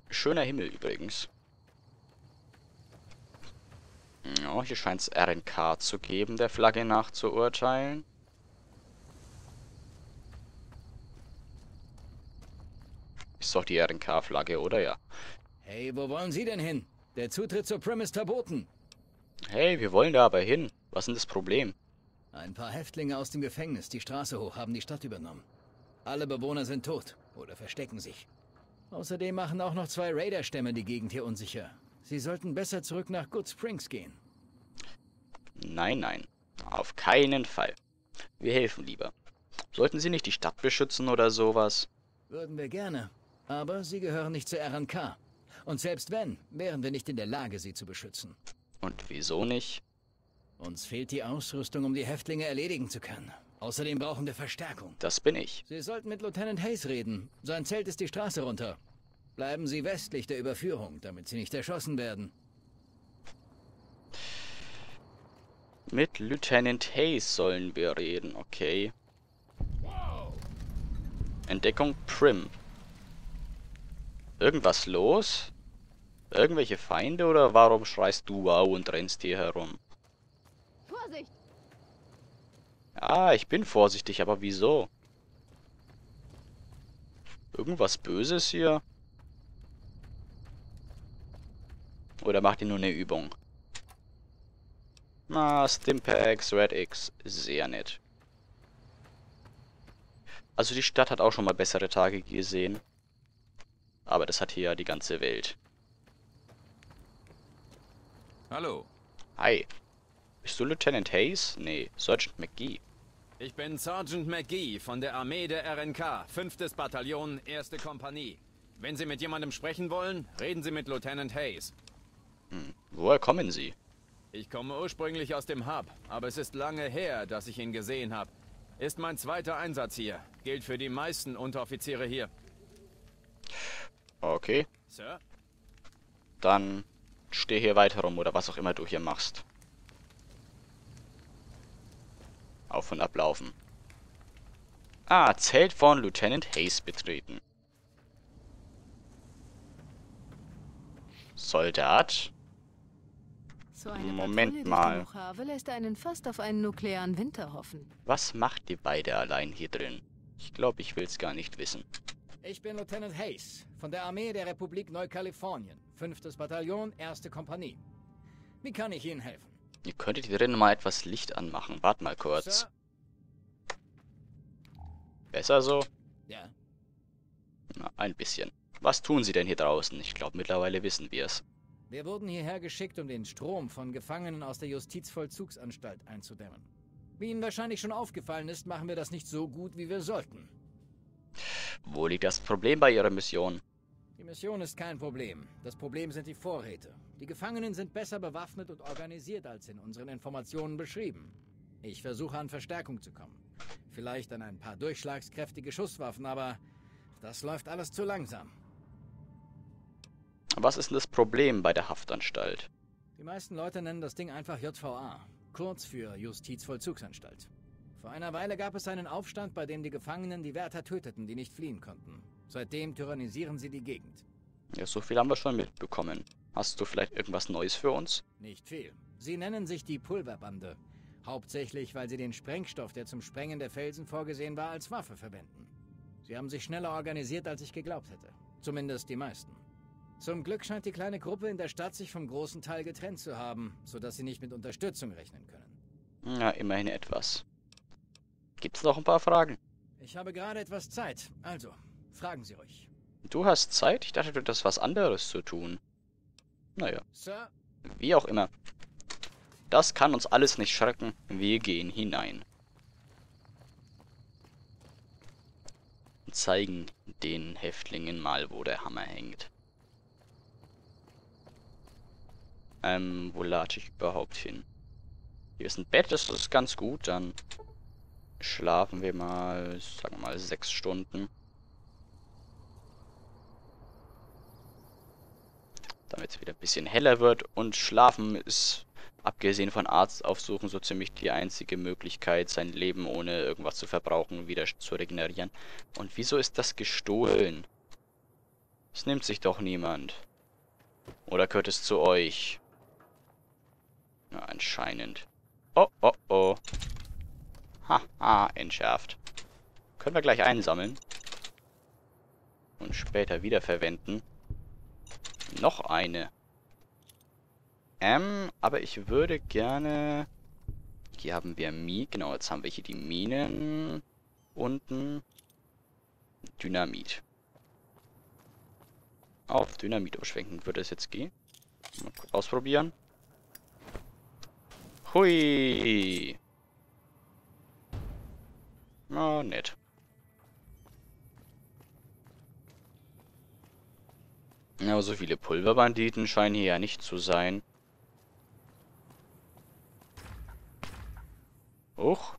Schöner Himmel übrigens. Ja, hier scheint es RNK zu geben, der Flagge nach zu urteilen. Ist doch die RNK-Flagge, oder ja? Hey, wo wollen Sie denn hin? Der Zutritt zur Prim ist verboten. Hey, wir wollen da aber hin. Was ist denn das Problem? Ein paar Häftlinge aus dem Gefängnis die Straße hoch haben die Stadt übernommen. Alle Bewohner sind tot oder verstecken sich. Außerdem machen auch noch 2 Raider-Stämme die Gegend hier unsicher. Sie sollten besser zurück nach Good Springs gehen. Nein, nein. Auf keinen Fall. Wir helfen lieber. Sollten Sie nicht die Stadt beschützen oder sowas? Würden wir gerne. Aber sie gehören nicht zur RNK. Und selbst wenn, wären wir nicht in der Lage, sie zu beschützen. Und wieso nicht? Uns fehlt die Ausrüstung, um die Häftlinge erledigen zu können. Außerdem brauchen wir Verstärkung. Das bin ich. Sie sollten mit Lieutenant Hayes reden. Sein Zelt ist die Straße runter. Bleiben Sie westlich der Überführung, damit Sie nicht erschossen werden. Mit Lieutenant Hayes sollen wir reden, okay. Entdeckung Prim. Irgendwas los? Irgendwelche Feinde oder warum schreist du wow und rennst hier herum? Vorsicht! Ah, ich bin vorsichtig, aber wieso? Irgendwas Böses hier? Oder macht ihr nur eine Übung? Na, Stimpaks, Red X, sehr nett. Also die Stadt hat auch schon mal bessere Tage gesehen. Aber das hat hier ja die ganze Welt. Hallo, Hi. Bist du Lieutenant Hayes? Nee, Sergeant McGee. ich bin Sergeant McGee von der Armee der RNK, 5. Bataillon, 1. Kompanie. Wenn Sie mit jemandem sprechen wollen, reden Sie mit Lieutenant Hayes. Woher kommen Sie? Ich komme ursprünglich aus dem Hub, aber es ist lange her, dass ich ihn gesehen habe. Ist mein 2. Einsatz hier. Gilt für die meisten Unteroffiziere hier. Okay, Sir? dann steh hier weiter rum oder was auch immer du hier machst. Auf und ablaufen. Ah, Zelt von Lieutenant Hayes betreten. Soldat? So eine Moment Patrouille mal. durch die Mojave lässt einen fast auf einen nuklearen Winter hoffen. Was macht ihr beide allein hier drin? Ich glaube, ich will's gar nicht wissen. Ich bin Lieutenant Hayes von der Armee der Republik Neukalifornien, 5. Bataillon, 1. Kompanie. Wie kann ich Ihnen helfen? Ihr könntet hier drin mal etwas Licht anmachen. Wart mal kurz. Sir? Besser so? Ja. Na, ein bisschen. Was tun Sie denn hier draußen? Ich glaube, mittlerweile wissen wir es. Wir wurden hierher geschickt, um den Strom von Gefangenen aus der Justizvollzugsanstalt einzudämmen. Wie Ihnen wahrscheinlich schon aufgefallen ist, machen wir das nicht so gut, wie wir sollten. Wo liegt das Problem bei Ihrer Mission? Die Mission ist kein Problem. Das Problem sind die Vorräte. Die Gefangenen sind besser bewaffnet und organisiert als in unseren Informationen beschrieben. Ich versuche an Verstärkung zu kommen. Vielleicht an ein paar durchschlagskräftige Schusswaffen, aber das läuft alles zu langsam. Was ist denn das Problem bei der Haftanstalt? Die meisten Leute nennen das Ding einfach JVA, kurz für Justizvollzugsanstalt. Vor einer Weile gab es einen Aufstand, bei dem die Gefangenen die Wärter töteten, die nicht fliehen konnten. Seitdem tyrannisieren sie die Gegend. Ja, so viel haben wir schon mitbekommen. Hast du vielleicht irgendwas Neues für uns? Nicht viel. Sie nennen sich die Pulverbande. Hauptsächlich, weil sie den Sprengstoff, der zum Sprengen der Felsen vorgesehen war, als Waffe verwenden. Sie haben sich schneller organisiert, als ich geglaubt hätte. Zumindest die meisten. Zum Glück scheint die kleine Gruppe in der Stadt sich vom großen Teil getrennt zu haben, sodass sie nicht mit Unterstützung rechnen können. Ja, immerhin etwas. Gibt's noch ein paar Fragen? Ich habe gerade etwas Zeit, also fragen Sie ruhig. Du hast Zeit? Ich dachte, du hättest was anderes zu tun. Naja, Sir? wie auch immer. Das kann uns alles nicht schrecken. Wir gehen hinein. Und zeigen den Häftlingen mal, wo der Hammer hängt. Wo latsche ich überhaupt hin? Hier ist ein Bett, das ist ganz gut. Dann schlafen wir mal, sagen wir mal, 6 Stunden. Damit es wieder ein bisschen heller wird. Und schlafen ist, abgesehen von Arzt aufsuchen, so ziemlich die einzige Möglichkeit, sein Leben ohne irgendwas zu verbrauchen, wieder zu regenerieren. Und wieso ist das gestohlen? Es nimmt sich doch niemand. Oder gehört es zu euch? Na, anscheinend. Oh, oh, oh. Haha, entschärft. Können wir gleich einsammeln. Und später wiederverwenden. Noch eine. Aber ich würde gerne... Hier haben wir Genau, jetzt haben wir hier die Minen. Unten. Dynamit. Auf Dynamit umschwenken würde es jetzt gehen. Mal kurz ausprobieren. Hui. Oh, nett. Ja, so viele Pulverbanditen scheinen hier ja nicht zu sein. Huch.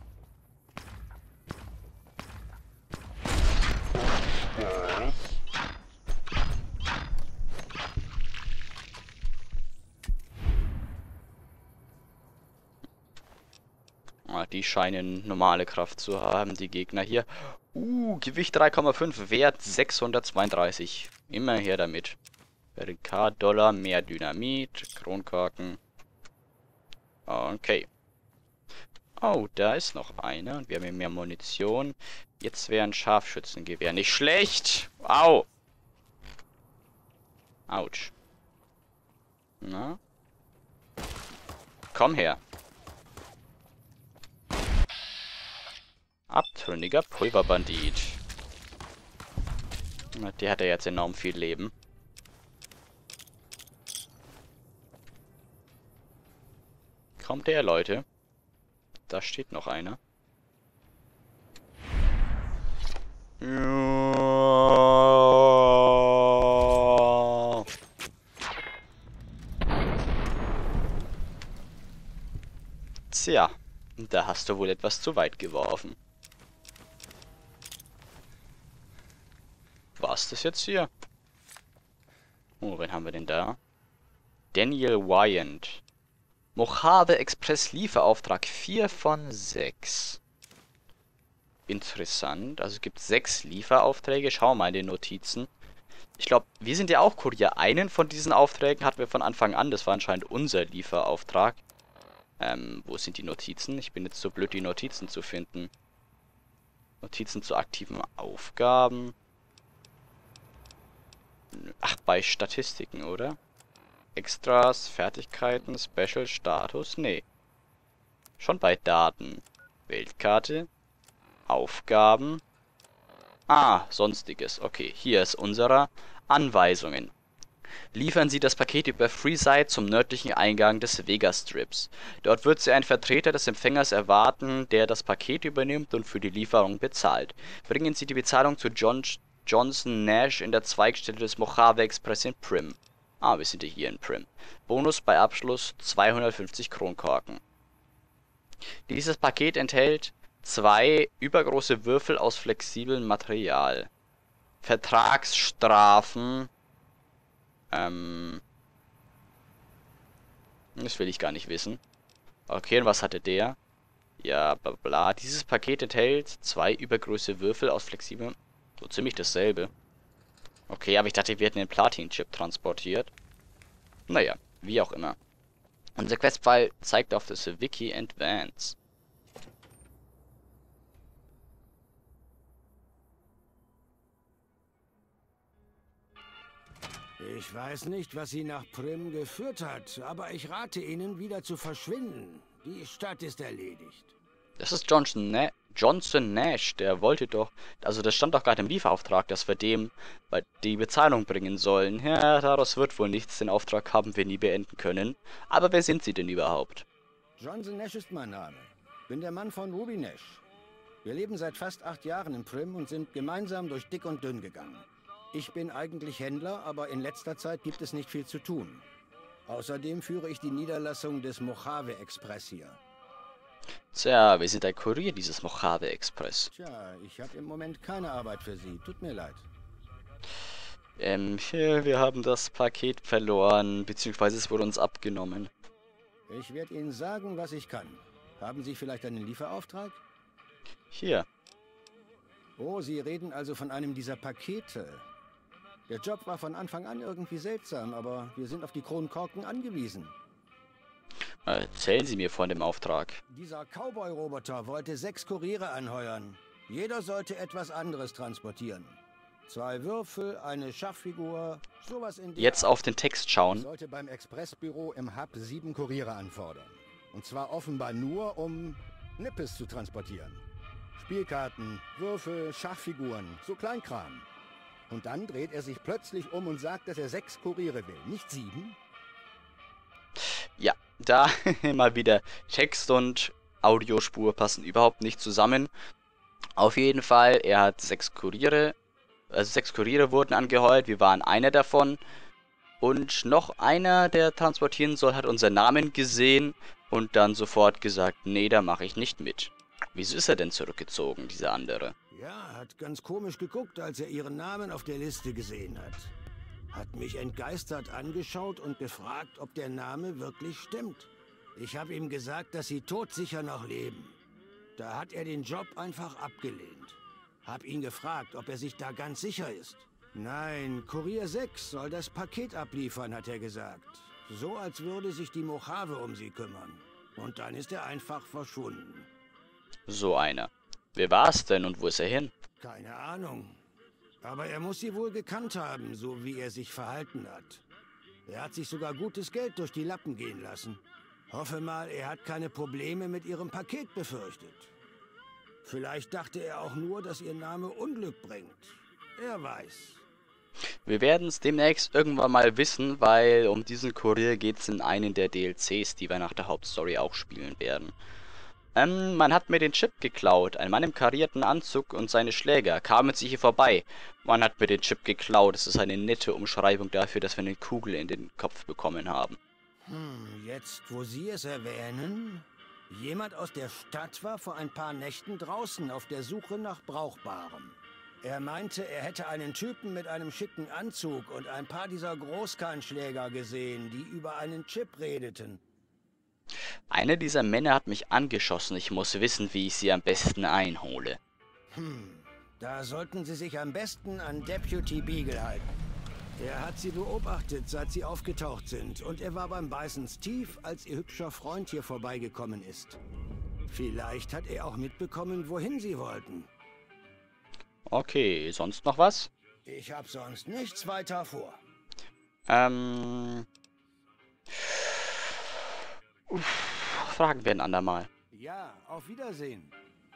Ah, die scheinen normale Kraft zu haben, die Gegner hier. Gewicht 3,5, Wert 632. Immer her damit. K-Dollar, mehr Dynamit, Kronkorken. Okay. Oh, da ist noch einer. Und wir haben hier mehr Munition. Jetzt wäre ein Scharfschützengewehr nicht schlecht. Au. Autsch. Na? Komm her. Abtrünniger Pulverbandit. Na, der hat ja jetzt enorm viel Leben. Kommt der, Leute? Da steht noch einer. Ja. Tja, da hast du wohl etwas zu weit geworfen. War's das jetzt hier? Oh, wen haben wir denn da? Daniel Wyant. Mojave Express Lieferauftrag 4 von 6. Interessant. Also es gibt 6 Lieferaufträge. Schau mal in den Notizen. Ich glaube, wir sind ja auch Kurier. Einen von diesen Aufträgen hatten wir von Anfang an. Das war anscheinend unser Lieferauftrag. Wo sind die Notizen? Ich bin jetzt so blöd, die Notizen zu finden. Notizen zu aktiven Aufgaben. Ach, bei Statistiken, oder? Extras, Fertigkeiten, Special, Status? Nee. Schon bei Daten. Weltkarte. Aufgaben. Ah, Sonstiges. Okay, hier ist unserer. Anweisungen. Liefern Sie das Paket über Freeside zum nördlichen Eingang des Vega-Strips. Dort wird Sie ein Vertreter des Empfängers erwarten, der das Paket übernimmt und für die Lieferung bezahlt. Bringen Sie die Bezahlung zu Johnson Nash in der Zweigstelle des Mojave Express in Primm. Ah, wir sind ja hier in Primm. Bonus bei Abschluss 250 Kronkorken. Dieses Paket enthält 2 übergroße Würfel aus flexiblem Material. Vertragsstrafen. Das will ich gar nicht wissen. Okay, und was hatte der? Ja, bla bla. Dieses Paket enthält 2 übergroße Würfel aus flexiblem... So ziemlich dasselbe. Okay, aber ich dachte, wir hätten den Platin-Chip transportiert. Naja, wie auch immer. Unser Questfile zeigt auf das Wiki Advance. Ich weiß nicht, was Sie nach Primm geführt hat, aber ich rate Ihnen, wieder zu verschwinden. Die Stadt ist erledigt. Das ist Johnson Nash, der wollte doch... Also das stand doch gerade im Lieferauftrag, dass wir dem die Bezahlung bringen sollen. Ja, daraus wird wohl nichts, den Auftrag haben wir nie beenden können. Aber wer sind Sie denn überhaupt? Johnson Nash ist mein Name. Bin der Mann von Ruby Nash. Wir leben seit fast 8 Jahren in Primm und sind gemeinsam durch dick und dünn gegangen. Ich bin eigentlich Händler, aber in letzter Zeit gibt es nicht viel zu tun. Außerdem führe ich die Niederlassung des Mojave Express hier. Tja, wir sind ein Kurier dieses Mojave Express. Tja, ich habe im Moment keine Arbeit für Sie. Tut mir leid. Wir haben das Paket verloren, beziehungsweise es wurde uns abgenommen. Ich werde Ihnen sagen, was ich kann. Haben Sie vielleicht einen Lieferauftrag? Hier. Oh, Sie reden also von einem dieser Pakete. Der Job war von Anfang an irgendwie seltsam, aber wir sind auf die Kronkorken angewiesen. Erzählen Sie mir von dem Auftrag. Dieser Cowboy-Roboter wollte 6 Kuriere anheuern. Jeder sollte etwas anderes transportieren. 2 Würfel, eine Schachfigur, sowas in der Jetzt Art. auf den Text schauen. Ich sollte beim Expressbüro im Hub 7 Kuriere anfordern. Und zwar offenbar nur, um Nippes zu transportieren. Spielkarten, Würfel, Schachfiguren, so Kleinkram. Und dann dreht er sich plötzlich um und sagt, dass er 6 Kuriere will, nicht 7. Ja, da mal wieder Text und Audiospur passen überhaupt nicht zusammen. Auf jeden Fall, er hat 6 Kuriere. Also 6 Kuriere wurden angeheuert, wir waren einer davon. Und noch einer, der transportieren soll, hat unseren Namen gesehen und dann sofort gesagt, nee, da mache ich nicht mit. Wieso ist er denn zurückgezogen, dieser andere? Ja, hat ganz komisch geguckt, als er ihren Namen auf der Liste gesehen hat. Hat mich entgeistert angeschaut und gefragt, ob der Name wirklich stimmt. Ich habe ihm gesagt, dass sie todsicher noch leben. Da hat er den Job einfach abgelehnt. Hab ihn gefragt, ob er sich da ganz sicher ist. Nein, Kurier 6 soll das Paket abliefern, hat er gesagt. So, als würde sich die Mojave um sie kümmern. Und dann ist er einfach verschwunden. So einer. Wer war es denn und wo ist er hin? Keine Ahnung. Aber er muss sie wohl gekannt haben, so wie er sich verhalten hat. Er hat sich sogar gutes Geld durch die Lappen gehen lassen. Hoffe mal, er hat keine Probleme mit ihrem Paket befürchtet. Vielleicht dachte er auch nur, dass ihr Name Unglück bringt. Er weiß. Wir werden es demnächst irgendwann mal wissen, weil um diesen Kurier geht es in einen der DLCs, die wir nach der Hauptstory auch spielen werden. Man hat mir den Chip geklaut. Ein Mann im karierten Anzug und seine Schläger kamen sich hier vorbei. Man hat mir den Chip geklaut. Das ist eine nette Umschreibung dafür, dass wir eine Kugel in den Kopf bekommen haben. Jetzt, wo Sie es erwähnen, jemand aus der Stadt war vor ein paar Nächten draußen auf der Suche nach Brauchbarem. Er meinte, er hätte einen Typen mit einem schicken Anzug und ein paar dieser Großkernschläger gesehen, die über einen Chip redeten. Einer dieser Männer hat mich angeschossen. Ich muss wissen, wie ich sie am besten einhole. Da sollten Sie sich am besten an Deputy Beagle halten. Er hat Sie beobachtet, seit Sie aufgetaucht sind. Und er war beim Bison's Tief, als Ihr hübscher Freund hier vorbeigekommen ist. Vielleicht hat er auch mitbekommen, wohin Sie wollten. Okay, sonst noch was? Ich habe sonst nichts weiter vor. Fragen wir ein andermal. Ja, auf Wiedersehen.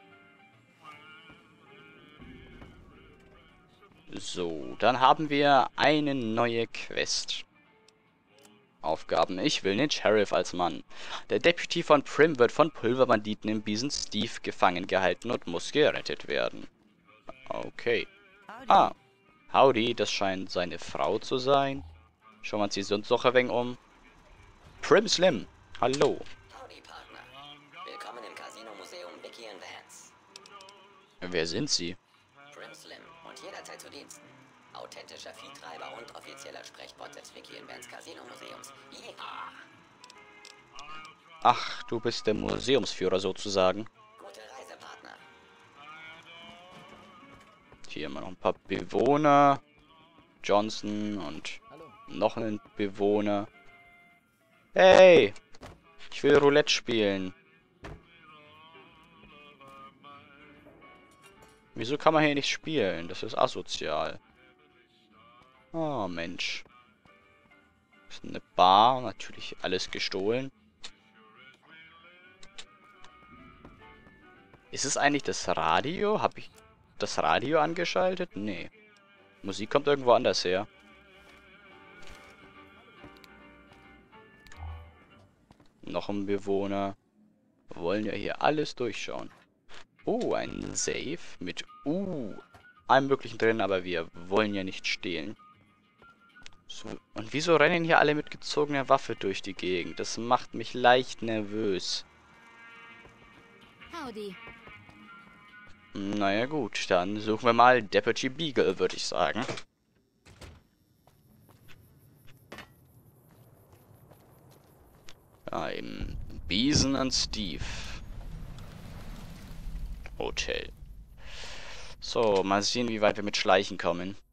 So, dann haben wir eine neue Quest. Aufgaben. Ich will den Sheriff als Mann. Der Deputy von Primm wird von Pulverbanditen im Bison's Tief gefangen gehalten und muss gerettet werden. Okay. Ah, Howdy, das scheint seine Frau zu sein. Schauen wir uns die sonst noch ein wenig um. Primm Slim, hallo. Howdy, Partner. Willkommen im Casino-Museum Vicky Vance. Wer sind Sie? Primm Slim und jederzeit zu Diensten. Authentischer Viehtreiber und offizieller Sprechbot des Vicky Vance Casino-Museums. Yeehaw! Ach, du bist der Museumsführer sozusagen. Gute Reise, Partner. Hier haben wir noch ein paar Bewohner. Johnson und noch einen Bewohner. Hey! Ich will Roulette spielen. Wieso kann man hier nicht spielen? Das ist asozial. Oh, Mensch. Das ist eine Bar. Natürlich alles gestohlen. Ist es eigentlich das Radio? Habe ich das Radio angeschaltet? Nee. Musik kommt irgendwo anders her. Noch ein Bewohner. Wir wollen ja hier alles durchschauen. Oh, ein Safe mit allem möglichen drin, aber wir wollen ja nicht stehlen. So, und wieso rennen hier alle mit gezogener Waffe durch die Gegend? Das macht mich leicht nervös. Howdy. Naja gut, dann suchen wir mal Deputy Beagle, würde ich sagen. Ja, im Bison and Steve Hotel. So, mal sehen, wie weit wir mit Schleichen kommen.